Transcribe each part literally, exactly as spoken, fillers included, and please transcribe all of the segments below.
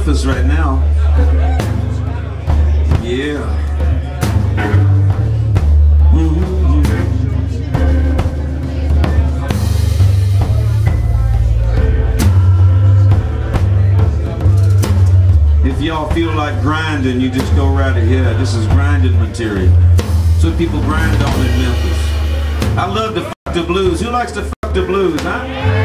Memphis right now. Yeah. Mm-hmm. If y'all feel like grinding, you just go right ahead. This is grinding material. That's what people grind on in Memphis. I love to fuck the blues. Who likes to fuck the blues, huh?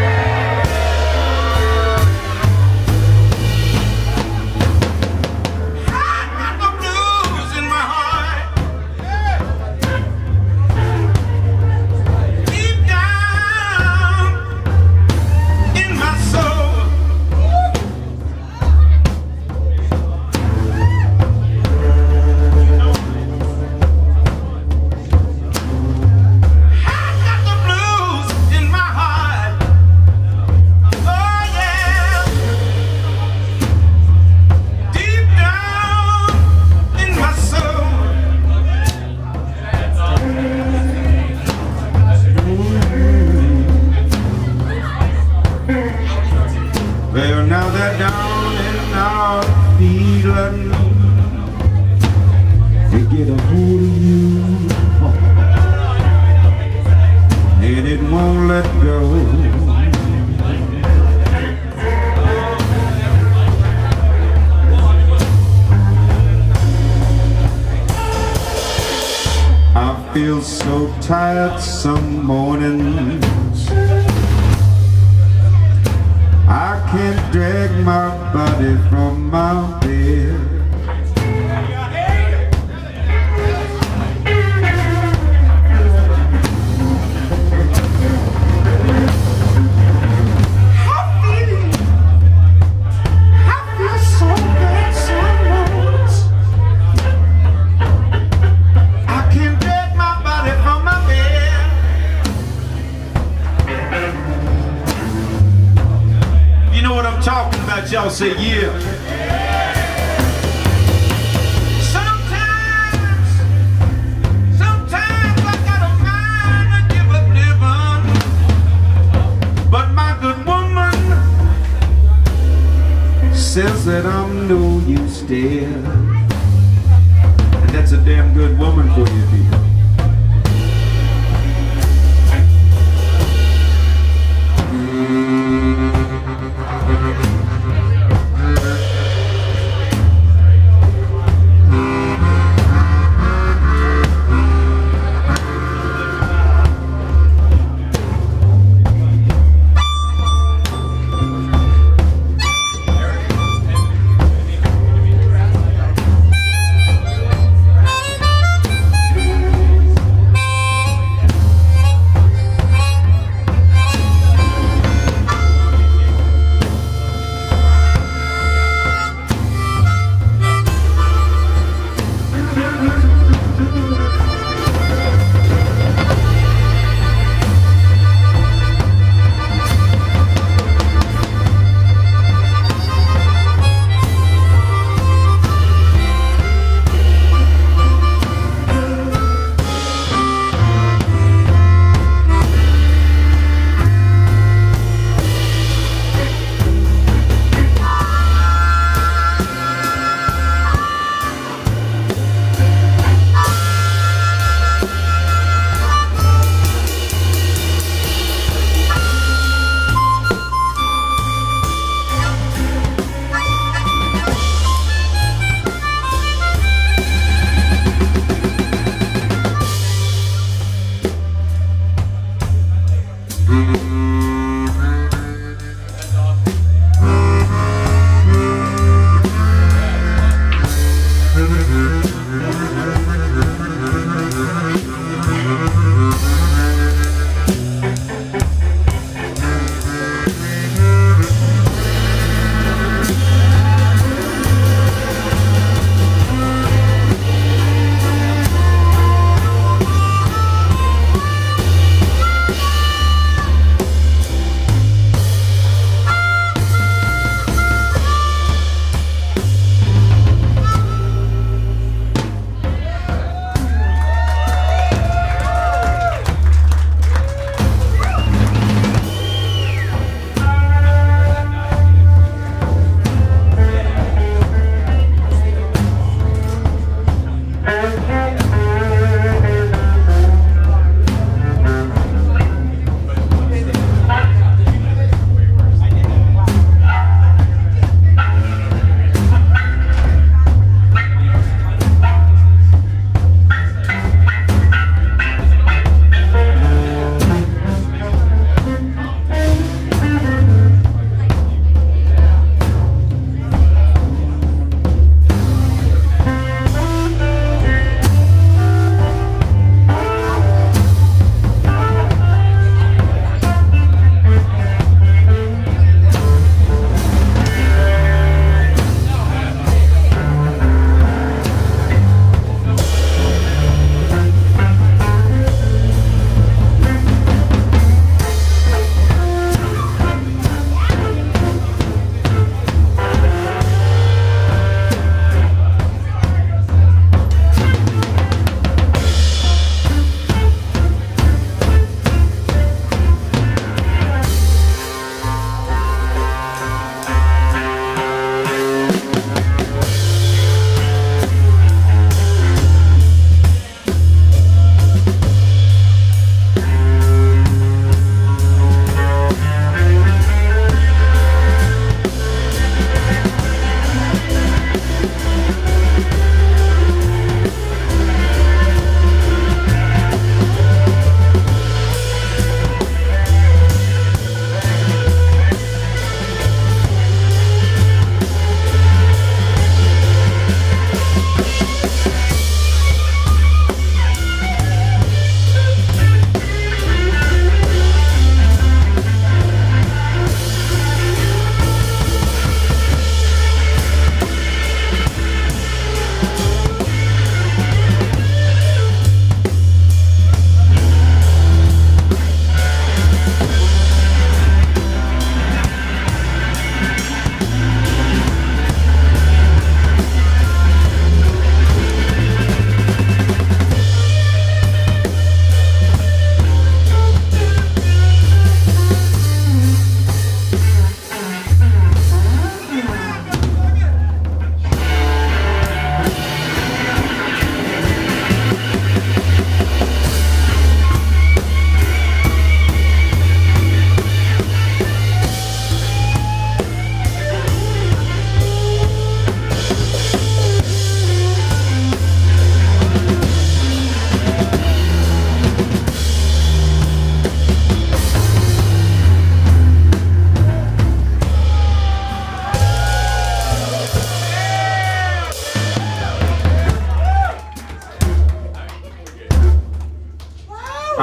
Well, now they're down and out feeling, they get a hold of you, and it won't let go. I feel so tired some mornings, I can't drag my body from my bed. I feel, I feel so bad sometimes. I can't drag my body from my bed. You know what I'm talking about, y'all say yeah. Sometimes, sometimes I got a mind to give up living, but my good woman says that I'm no use there. And that's a damn good woman for you people.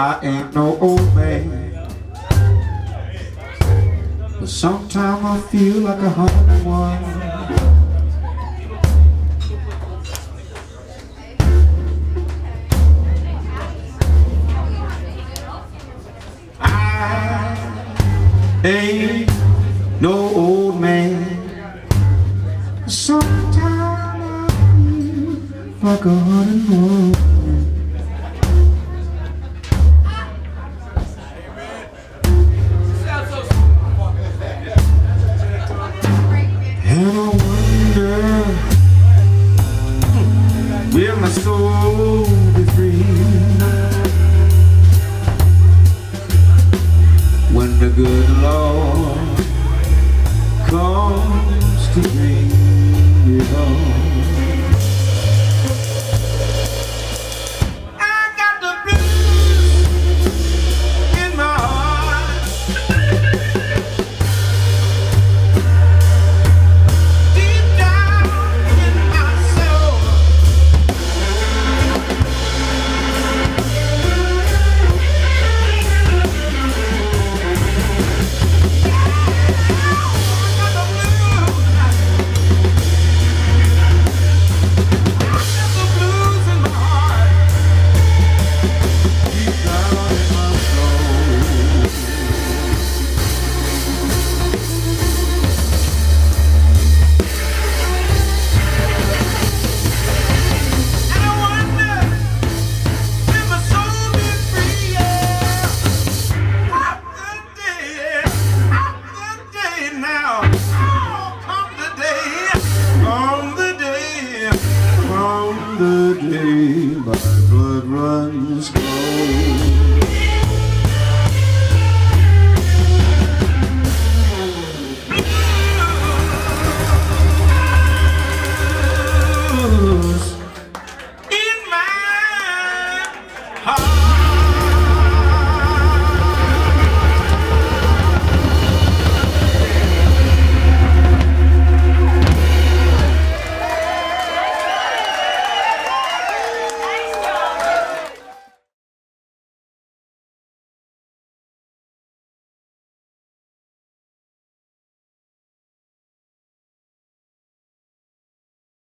I ain't no old man, but sometimes I feel like a hundred and one. Ain't no old man, sometimes I feel like a hundred and one. And I wonder, will my soul be free when the good Lord comes to bring it home? I got the blues in my heart, deep down in my soul. The day my blood runs cold, blues in my heart.